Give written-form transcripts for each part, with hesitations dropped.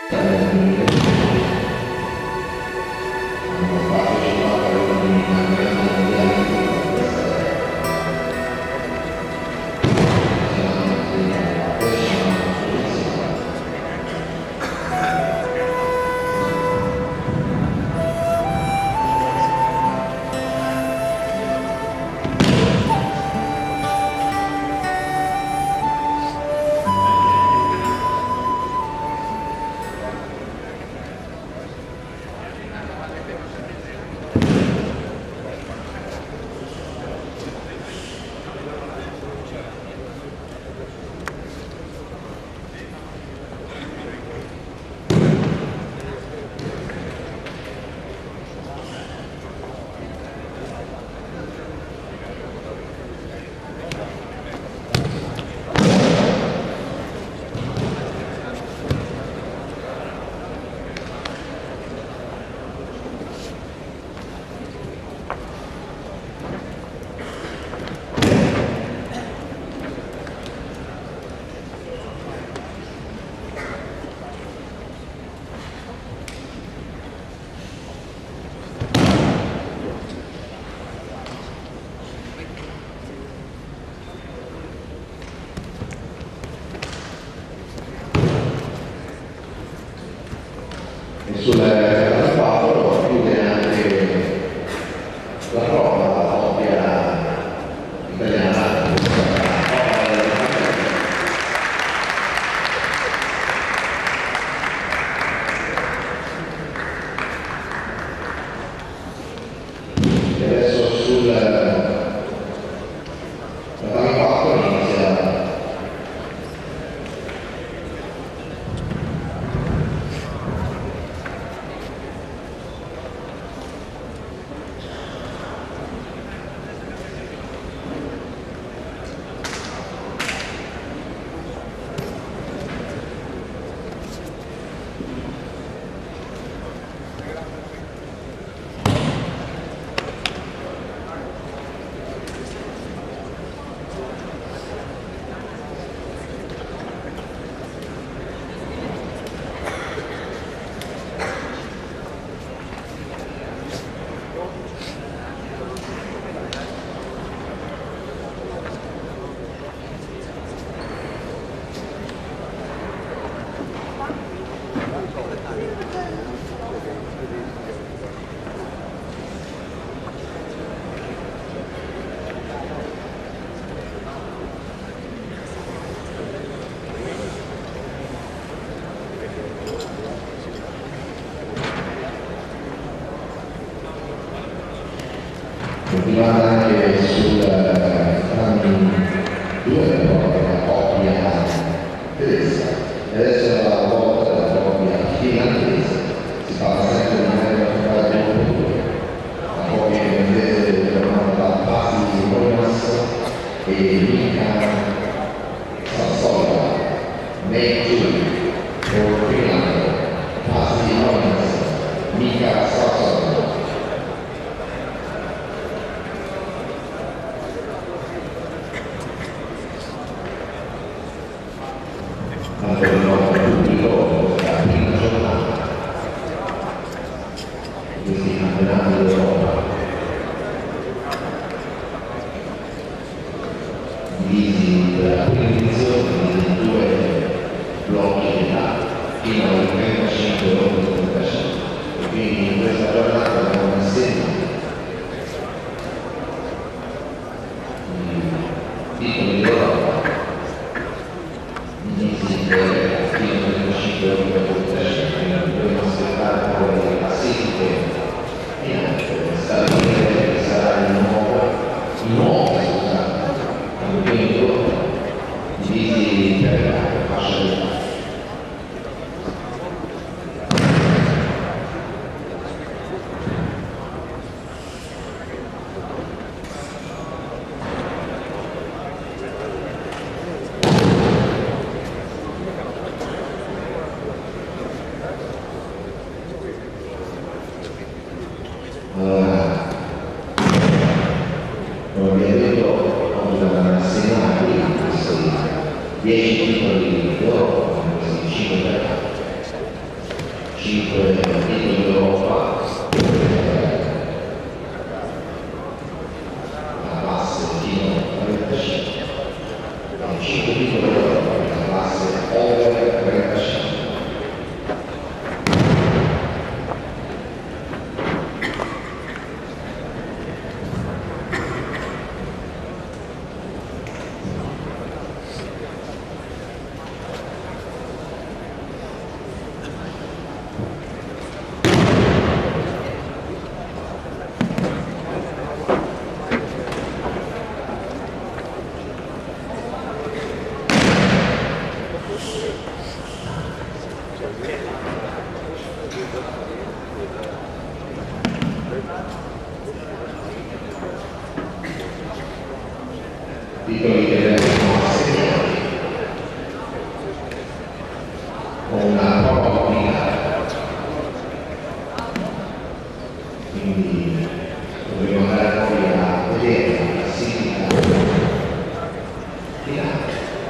Sul 4 chiude anche la prova, la coppia italiana. E adesso sul 4 inizia continuando anche sul tram 2 la coppia tedesca e adesso è la volta della coppia finlandese. Si parla sempre di manera la coppia finlandese chiamata Pasi Volmas e Mika Sassola nei giorni per Finlandia. Pasi Volmas, Mika Sassola. Anche il nostro pubblico la prima giornata di questi campionati d'Europa divisi per la prima edizione in due blocchi di età fino al 35 e 35 e quindi in questa giornata abbiamo insieme i titoli d'Europa dobbiamo aspettare poi le classifiche e anche stabilire che sarà il nuovo campione d'Europa divisi per la fascia d'età. Allora, 5 titoli d'Europa, la classe fino a 35, 5 titoli d'Europa, la classe over 35. Titoli che vengono assegnati con una prova nominale, quindi dovremo andare poi a vedere la classifica finale,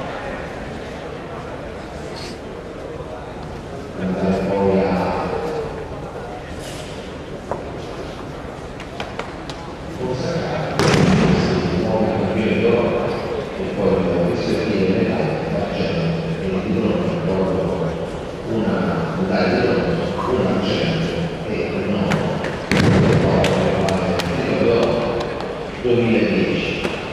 andare poi a consacrare questi nuovi campioni d'Europa e poi rispettive medaglie d'argento e di bronzo, una medaglia di bronzo, un argento e un oro per il 2010.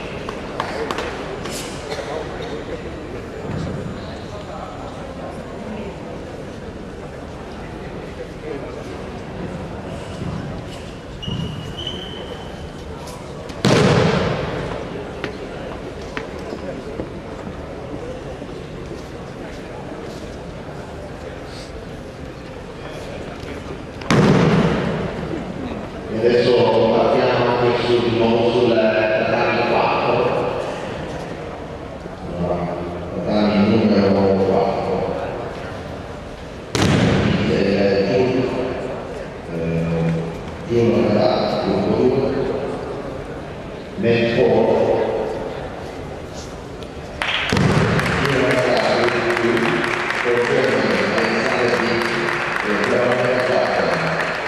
Adesso partiamo anche di nuovo sul tatami 4, tatami numero 4, Giulio Nadal, gruppo 2, Matt Ford, Giulio Nadal, gruppo 2, Alessandro Di e Giovanni Zacca.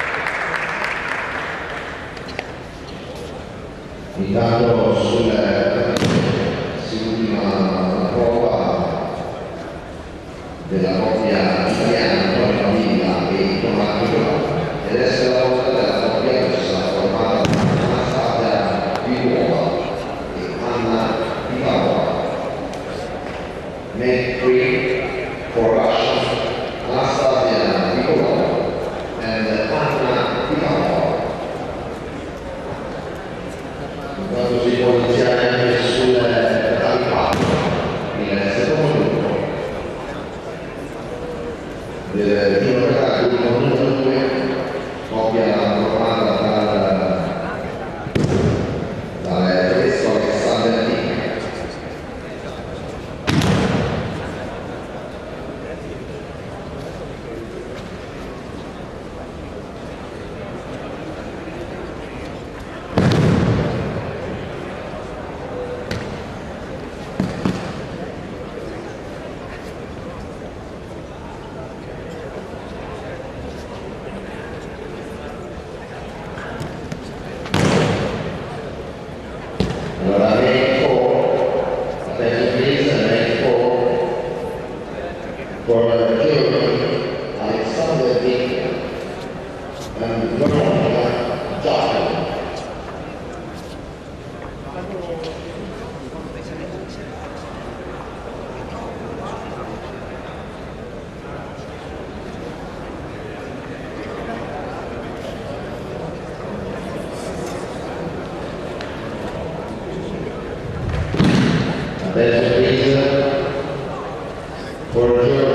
Intanto sull'ultima prova della coppia italiana Antonio Villa e Tommaso Giovanni, ed essere la volta della coppia che si sarà formata Anastasia Vinuova e Anna Pivavola. Make three for Russia, Anastasia Vinuova and Anna Pivavola. Quando si può iniziare anche sul tatami 4, il secondo gruppo del Giro Natale, gruppo numero 2, coppia formata dal tedesco Alexander Dick. Allora, attention please, next for Germany, Alexander Dick and Veronica Jacqueline. Adesso please for Germany.